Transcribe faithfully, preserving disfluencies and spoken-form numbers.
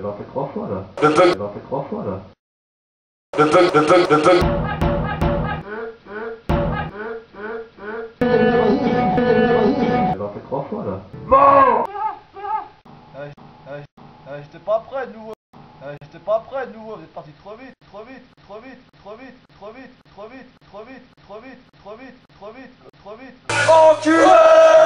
Elle en fait trois fois là. Le punk, Elle en fait trois fois là. le punk, le punk, le punk. Elle en fait trois fois là. Bon! Euh, euh, euh, J'étais pas prêt de nouveau. Euh, J'étais pas prêt de nouveau. Vous êtes parti trop vite, trop vite, trop vite, trop vite, trop vite, trop vite, trop vite, trop vite, trop vite, trop vite, trop vite, trop vite. Enculé!